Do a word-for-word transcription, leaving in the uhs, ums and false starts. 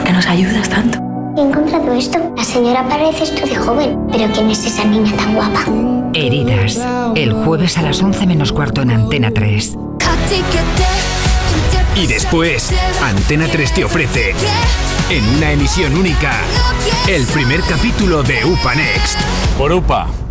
qué nos ayudas tanto? He encontrado esto. La señora parece esto de joven. ¿Pero quién es esa niña tan guapa? Heridas. El jueves a las once menos cuarto en Antena tres. Y después, Antena tres te ofrece, en una emisión única, el primer capítulo de UPA Next. Por UPA.